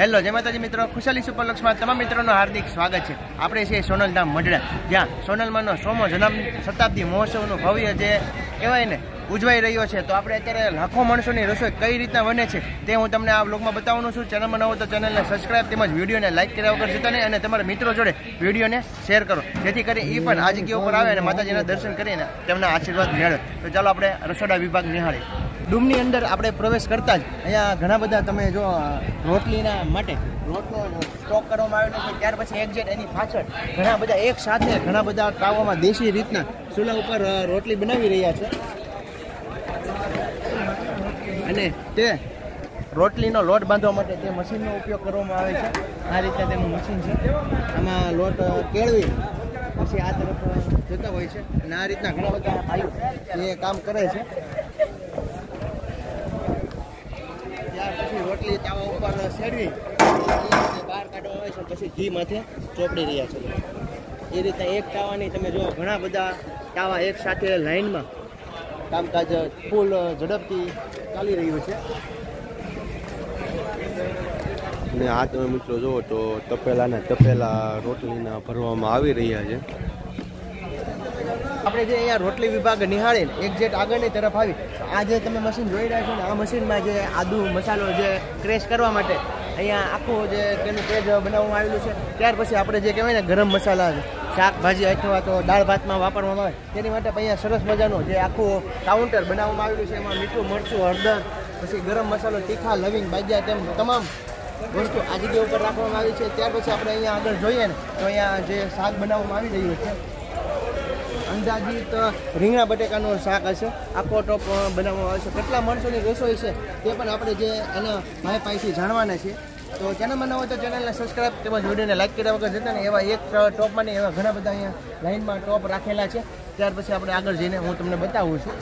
Hello જય માતાજી મિત્રો, ખુશાલી સુપરલક્ષમાં તમામ મિત્રોનું હાર્દિક સ્વાગત છે. આપણે છીએ સોનલધામ મઢડા, જ્યાં સોનલમાંનો 100મો જન્મ શતાબ્દી મહોત્સવનું ભવ્ય જે કહેવાય ને ઉજવાઈ રહ્યો છે. તો આપણે અત્યારે લાખો માણસોની રસોઈ કઈ રીતના બને છે તે હું તમને આ બ્લોગમાં બતાવવાનું છું. ચેનલમાં નવો તો ચેનલને સબસ્ક્રાઈબ તેમજ વિડીયોને લાઇક કર્યા વગર જતા નહીં, અને તમારા મિત્રો જોડે વિડીયોને શેર કરો, જેથી કરી એ પણ આ જગ્યા ઉપર આવે અને માતાજીના દર્શન કરીને તેમના આશીર્વાદ મેળવે. તો ચાલો આપણે રસોડા વિભાગ નિહાળીએ. ડૂમની અંદર આપણે પ્રવેશ કરતા જ અહીંયા ઘણા બધા તમે જો રોટલીના માટે રોટનો સ્ટોક કરવામાં આવેલો છે. ત્યાર પછી એક્ઝેક્ટ એની પાછળ ઘણા બધા એક સાથે ઘણા બધા તાવામાં દેશી રીતના ચૂલા ઉપર રોટલી બનાવી રહ્યા છે, અને તે રોટલીનો લોટ બાંધવા માટે તે મશીનનો ઉપયોગ કરવામાં આવે છે. આ રીતે તેનું મશીન છે, આમાં લોટ કેળવી પછી આ તરફ જતા હોય છે, અને આ રીતના ઘણા બધા ભાઈઓ એ કામ કરે છે. ત્યાર પછી રોટલી તાવા ઉપર શેરવી બહાર કાઢવામાં આવે છે, પછી ઘી માથે ચોપડી રહ્યા છે. એ રીતે એક તાવાની તમે જો ઘણા બધા તાવા એક સાથે લાઈનમાં કામકાજ ફૂલ ઝડપથી ચાલી રહ્યું છે. અને આ તમે મિત્રો જુઓ તો તપેલા રોટલીના ભરવામાં આવી રહ્યા છે. આપણે જે અહીંયા રોટલી વિભાગ નિહાળીને એક્ઝેક્ટ આગળની તરફ આવી, આ જે તમે મશીન જોઈ રહ્યા છો ને, આ મશીનમાં જે આદુ મસાલો જે ક્રેશ કરવા માટે અહીંયા આખું જે તેનું પેજ બનાવવામાં આવેલું છે. ત્યાર પછી આપણે જે કહેવાય ને ગરમ મસાલા શાકભાજી અથવા તો દાળ ભાતમાં વાપરવામાં આવે તેની માટે અહીંયા સરસ મજાનું જે આખું કાઉન્ટર બનાવવામાં આવેલું છે. એમાં મીઠું, મરચું, હળદર, પછી ગરમ મસાલો, તીખા, લવિંગ, બાજિયા તેમ તમામ વસ્તુ આ જગ્યા ઉપર રાખવામાં આવી છે. ત્યાર પછી આપણે અહીંયા આગળ જોઈએ ને તો અહીંયા જે શાક બનાવવામાં આવી રહ્યું છે, અંદાજિત રીંગણા બટેકાનું શાક હશે. આખો ટોપ બનાવવામાં આવે છે. કેટલા માણસોની રસોઈ છે તે પણ આપણે જે એના ભાઈ પાસેથી જાણવાના છીએ. તો ચેનલમાં ન હોય તો ચેનલને સબસ્ક્રાઈબ તેમજ વિડીયોને લાઈક કર્યા વગર જતા ને એવા એક ટોપમાં નહીં એવા ઘણા બધા અહીંયા લાઈનમાં ટોપ રાખેલા છે. ત્યાર પછી આપણે આગળ જઈને હું તમને બતાવું છું.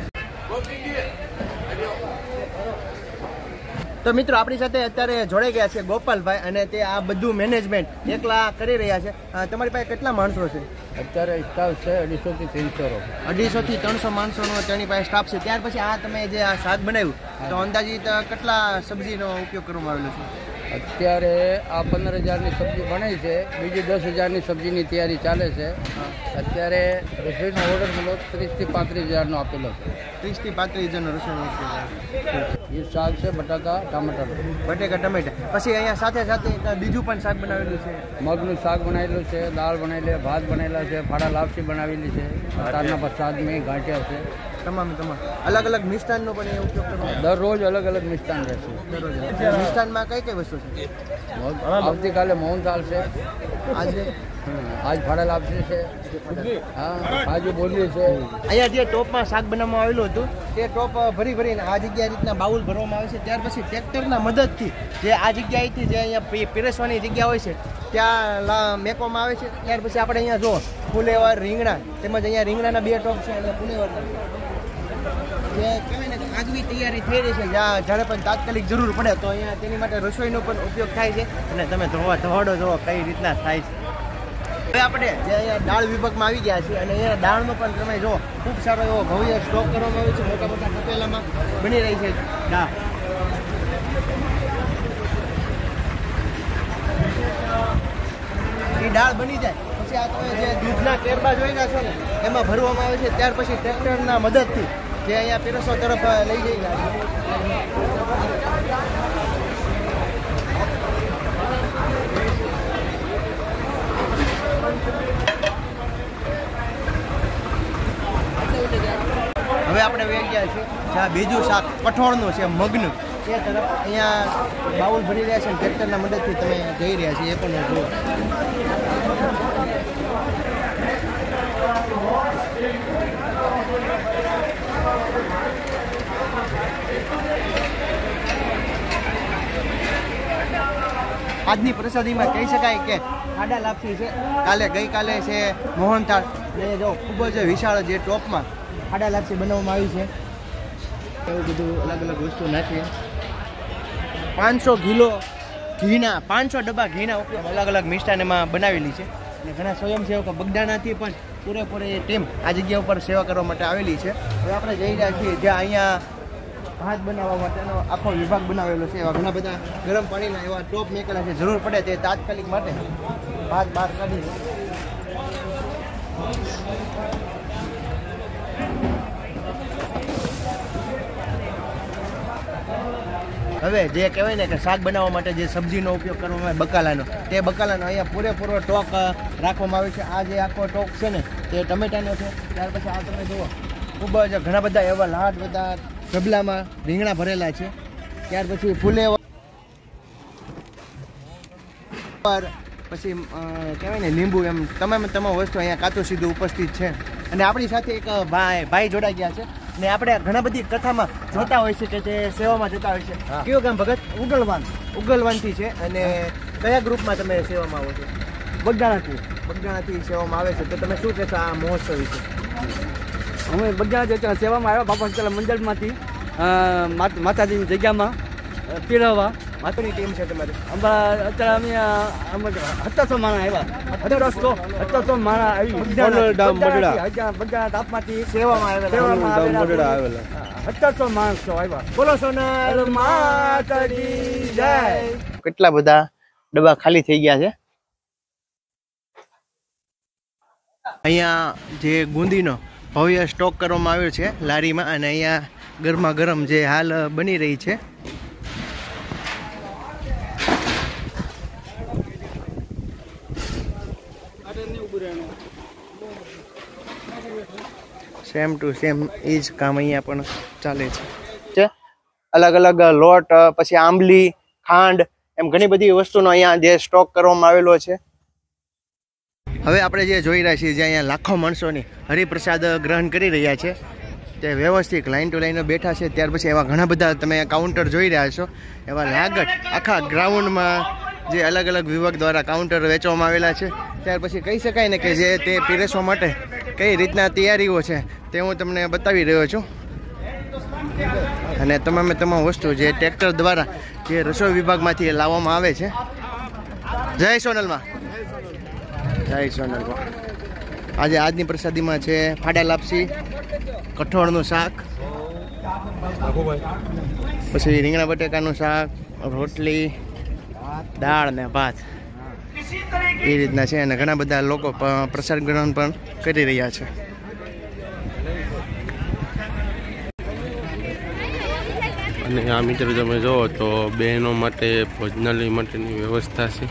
તો મિત્રો આપણી સાથે અત્યારે જોડાઈ ગયા છે ગોપાલભાઈ, અને તે આ બધું મેનેજમેન્ટ એકલા કરી રહ્યા છે. તમારી પાસે કેટલા માણસો છે? અત્યારે સ્ટાફ છે 250 થી 300. 250 થી 300 માણસોનો તેની પાસે સ્ટાફ છે. ત્યાર પછી આ તમે જે આ શાક બનાવ્યું તો અંદાજિત કેટલા સબ્જીનો ઉપયોગ કરવામાં આવેલો છે? અત્યારે આ 15,000ની સબ્જી બને છે, બીજી 10,000ની સબ્જીની તૈયારી ચાલે છે. અત્યારે રસોઈનો ઓર્ડર મળો 30 થી 35,000નો આપેલો છે. 30 થી 35,000નો રસોઈનો એ શાક છે બટાકા ટમાટર. બટેકા ટમેટા. પછી અહીંયા સાથે સાથે બીજું પણ શાક બનાવેલું છે. મગનું શાક બનાવેલું છે, દાળ બનાવેલી, ભાત બનાવેલા છે, ફાડા લાપસી બનાવેલી છે, તારના પ્રસાદ મેં ગાંઠિયા છે. તમામ અલગ અલગ મિષ્ટાનનો પણ એ ઉપયોગ કરવો. દરરોજ અલગ અલગ મિષ્ટાન રહેશે. મિષ્ટાનમાં કઈ કઈ વસ્તુ છે? આવતીકાલે મોહનથાળ છે, આજે આજ ફાડા લાપસી છે, હા આજુ બોલી છે. અહીંયા જે ટોપમાં શાક બનાવવામાં આવેલું હતું તે ટોપ ભરીને આ જગ્યા રીતના બાઉલ ભરવામાં આવે છે. ત્યાર પછી ટ્રેક્ટરના મદદથી જે આ જગ્યાએથી જે અહીંયા પીરસવાની જગ્યા હોય છે ત્યાં મેકવામાં આવે છે. ત્યાર પછી આપણે અહીંયા જો ફુલેવર, રીંગણા તેમજ અહીંયા રીંગણાના 2 ટોપ છે, અને ફુલેવર જે કહેવાય ને આગવી તૈયારી થઈ રહી છે. જ્યારે પણ તાત્કાલિક જરૂર પડે તો અહીંયા તેની માટે રસોઈનો પણ ઉપયોગ થાય છે. અને તમે ધોવાડો જુઓ કઈ રીતના થાય છે. હવે આપણે જે અહીંયા દાળ વિભાગમાં આવી ગયા છીએ, અને અહીંયા દાળનો પણ તમે જો ખૂબ સારો એવો ભવ્ય સ્ટોક કરવામાં આવ્યો છે. મોટા મોટા તપેલામાં બની રહી છે દાળ. એ દાળ બની જાય પછી આ તમે જે દૂધના કેરબા જોઈ રહ્યા છો ને એમાં ભરવામાં આવે છે. ત્યાર પછી ટ્રેક્ટરના મદદથી જે અહીંયા પીરસો તરફ લઈ જઈ રહ્યા છે. હવે આપણે વહી ગયા છીએ જ્યાં બીજું શાક કઠોળનું છે, મગનું, એ તરફ અહીંયા બાઉલ ભરી રહ્યા છે. ટ્રેક્ટરના મદદથી તમે જઈ રહ્યા છીએ, એ પણ જુઓ. આજની પ્રસાદીમાં કહી શકાય કે ફાડા લાપસી છે, ગઈકાલે છે મોહનથાળ, ને જો ખૂબ જ વિશાળ જે ટોપમાં ફાડા લાપસી બનાવવામાં આવી છે. એવું બધું અલગ અલગ વસ્તુ નાખી 500 કિલો ઘીના 500 ડબ્બા ઘીના ઉપયોગ અલગ અલગ મિષ્ટાન એમાં બનાવેલી છે. અને ઘણા સ્વયંસેવકો બગદાણાથી પણ પૂરેપૂરી ટીમ આ જગ્યા ઉપર સેવા કરવા માટે આવેલી છે. હવે આપણે જઈ રહ્યા છીએ જ્યાં અહીંયા ભાત બનાવવા માટેનો આખો વિભાગ બનાવેલો છે. એવા ઘણા બધા ગરમ પાણીના એવા ટોપ મેકેલા છે. જરૂર પડે તે તાત્કાલિક માટે ભાત બહાર કાઢી. હવે જે કહેવાય ને કે શાક બનાવવા માટે જે સબ્જીનો ઉપયોગ કરવામાં આવે બકાલાનો, તે બકાલાનો અહીંયા પૂરેપૂરો ટોક રાખવામાં આવે છે. આ જે આખો ટોક છે ને તે ટમેટાનો છે. ત્યાર પછી આ તમે જુઓ ખૂબ જ ઘણા બધા એવા લાડ બધા ઢબલામાં રીંગણા ભરેલા છે. ત્યાર પછી ફૂલે પછી કહેવાય ને લીંબુ, એમ તમામ વસ્તુ અહીંયા કાચું સીધું ઉપસ્થિત છે. અને આપણી સાથે એક ભાઈ જોડાઈ ગયા છે ને આપણે ઘણા બધી કથામાં જોતા હોય છે કે તે સેવામાં જતા હોય છે. કયું ગામ ભગત? ઉગલવાનથી છે. અને કયા ગ્રુપમાં તમે સેવામાં આવો છો? બગદાણાથી સેવામાં આવે છે. તો તમે શું કહેશો આ મહોત્સવ વિશે? અમે બગદાણા સેવામાં આવ્યા બાપા સીતારામ મંદિરમાંથી માતાજીની જગ્યામાં પીરવવા. માતાની ટીમ છે તમારી? અત્યારે અમે 1700 માણસ આવ્યા. 1700 માણસ આવી બગદાણા તાપમાંથી સેવામાં આવેલા 1700 માણસો આવ્યા. બોલો સોનલ માતાજી જય. કેટલા બધા ડબ્બા ખાલી થઈ ગયા છે. અહીંયા જે ગુંદીનો ભવ્ય સ્ટોક કરવામાં આવ્યો છે લારીમાં, અને અહીંયા ગરમા ગરમ જે હાલ બની રહી છે. સેમ ટુ સેમ એ જ કામ અહીંયા પણ ચાલે છે. અલગ અલગ લોટ, પછી આંબલી, ખાંડ, એમ ઘણી બધી વસ્તુનો અહીંયા જે સ્ટોક કરવામાં આવેલો છે. હવે આપણે જે જોઈ રહ્યા છીએ, જે અહીંયા લાખો માણસોની હરિપ્રસાદ ગ્રહણ કરી રહ્યા છે, તે વ્યવસ્થિત લાઈન ટુ લાઈન બેઠા છે. ત્યાર પછી એવા ઘણા બધા તમે કાઉન્ટર જોઈ રહ્યા છો. એવા લાગત આખા ગ્રાઉન્ડમાં જે અલગ અલગ વિભાગ દ્વારા કાઉન્ટર વેચવામાં આવેલા છે. ત્યાર પછી કહી શકાય ને કે જે તે પીરસવા માટે કઈ રીતના તૈયારીઓ છે તે હું તમને બતાવી રહ્યો છું. અને તમામ વસ્તુ જે ટ્રેક્ટર દ્વારા જે રસોઈ વિભાગમાંથી લાવવામાં આવે છે. જય સોનલમાં, જય સોનલમાં. આજે આજની પ્રસાદીમાં છે ફાડા લાપસી, કઠોળનું શાક, પછી રીંગણા બટેકાનું શાક, રોટલી, દાળ ને ભાત, એ રીતના છે. અને ઘણા બધા લોકો પ્રસાદ ગ્રહણ પણ કરી રહ્યા છે. અને આ મિત્રો તમે જુઓ તો બહેનો માટે ભોજનાલય માટેની વ્યવસ્થા છે.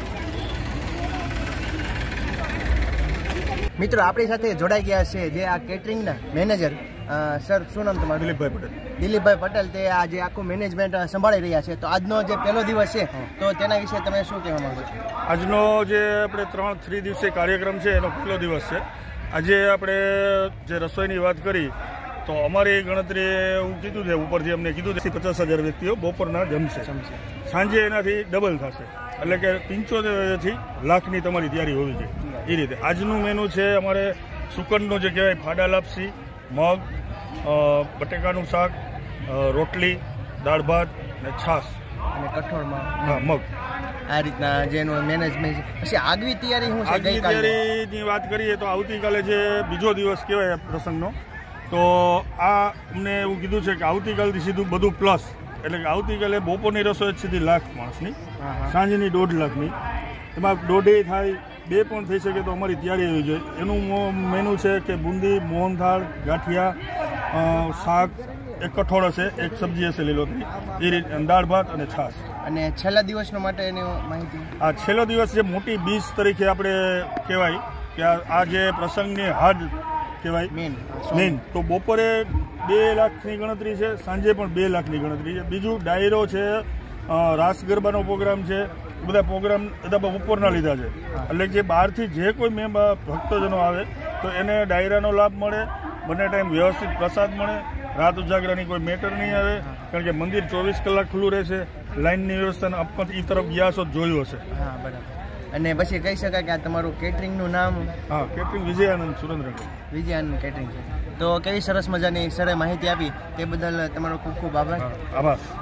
મિત્રો આપણી સાથે જોડાઈ ગયા છે જે આ કેટરિંગના મેનેજર. સર, શું નામ તમારું? દિલીપભાઈ પટેલ. દિલીપભાઈ પટેલ, તે આ જે આખું મેનેજમેન્ટ સંભાળી રહ્યા છે. તો આજનો જે પહેલો દિવસ છે તો તેના વિશે તમે શું કહેવા માંગો છો? આજનો જે આપણે 3 દિવસીય કાર્યક્રમ છે એનો પહેલો દિવસ છે. આજે આપણે જે રસોઈની વાત કરી તો અમારી ગણતરી એવું કીધું છે, ઉપરથી અમને કીધું છે 50,000 વ્યક્તિઓ બપોરના જમશે. સાંજે એનાથી ડબલ થશે, એટલે કે 75,000 લાખની તમારી તૈયારી હોવી જોઈએ. એ રીતે આજનું મેનુ છે અમારે સુકનનું જે કહેવાય ફાડા લાપસી, મગ, બટેકાનું શાક, રોટલી, દાળ ભાત ને છાશ, અને કઠોળમાં મગ. આ રીતના જેનું મેનેજમેન્ટ. પછી આગવી તૈયારી શું છે? આગવી તૈયારીની વાત કરીએ તો આવતીકાલે જે બીજો દિવસ કહેવાય પ્રસંગનો, તો આ અમને એવું કીધું છે કે આવતીકાલથી સીધું બધું પ્લસ, એટલે કે આવતીકાલે બપોરની રસોઈ સીધી 1 લાખ માણસની, સાંજની 1.5 લાખની, એમાં 1.5 થાય 2 પણ થઈ શકે તો અમારી તૈયારી હોવી જોઈએ. એનું મેનુ છે કે બુંદી, મોહનથાળ, ગાંઠિયા, શાક, એક કઠોળ હશે, એક સબ્જી હશે લીલોતરી, એ રીતે દાળ ભાત અને છાશ. અને છેલ્લા દિવસનો માટે એની માહિતી? આ છેલ્લો દિવસ જે મોટી બીજ તરીકે આપણે કહેવાય કે આ જે પ્રસંગની હાડ કહેવાય મેન, તો બપોરે 2 લાખની ગણતરી છે, સાંજે પણ 2 લાખની ગણતરી છે. બીજું ડાયરો છે, રાસ ગરબાનો પ્રોગ્રામ છે, બધા પ્રોગ્રામ બધા બપોરના લીધા છે. એટલે કે બહારથી જે કોઈ ભક્તજનો આવે તો એને ડાયરાનો લાભ મળે, બંને ટાઈમ વ્યવસ્થિત પ્રસાદ મળે, રાત ઉજાગરાની કોઈ મેટર નહીં આવે, કારણ કે મંદિર 24 કલાક ખુલ્લું રહેશે. લાઇનની વ્યવસ્થા આપત એ તરફ ગયા છો જોયું હશે. હા, બરાબર. અને પછી કહી શકાય કે આ તમારું કેટરિંગનું નામ? હા, કેટરિંગ વિજયાનંદ સુરેન્દ્રનગર. વિજયાનંદ કેટરિંગ છે. તો કેવી સરસ મજાની સરે માહિતી આપી તે બદલ તમારો ખૂબ ખૂબ આભાર. આભાર.